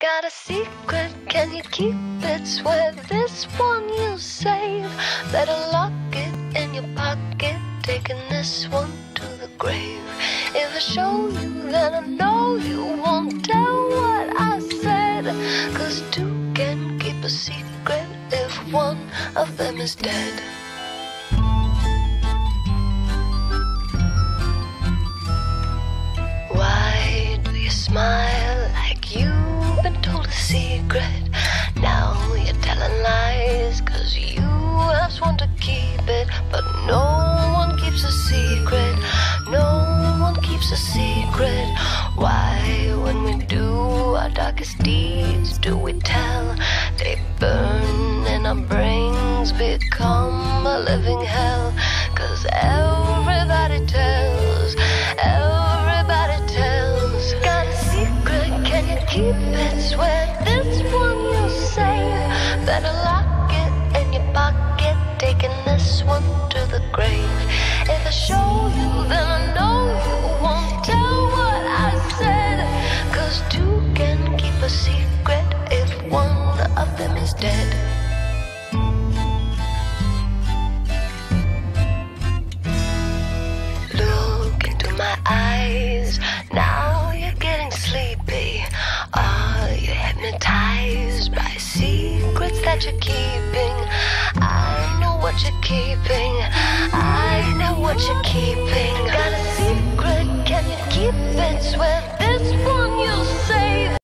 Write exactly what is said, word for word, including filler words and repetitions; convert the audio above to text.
Got a secret, can you keep it? Swear this one you'll save. Better lock it in your pocket, taking this one to the grave. If I show you, then I know you won't tell what I said. Cause two can keep a secret if one of them is dead. Why do you smile like you've been told a secret? Now you're telling lies cause you have sworn to keep it. But no one keeps a secret, no one keeps a secret. Why, when we do our darkest deeds, do we tell? They burn and our brains become a living hell. Cause everybody tells, everybody tells. Got a secret, can you keep it? Swear this one you'll save. Better lock it in your pocket, taking this one to the grave. If I show you, then I know you won't tell what I said. Cause two can keep a secret if one of them is dead. Look into my eyes, now you're getting sleepy. Are you hypnotized by secrets that you're keeping? I know what you're keeping, I know what you're keeping. Got a secret, can you keep it? Swear this one you'll save.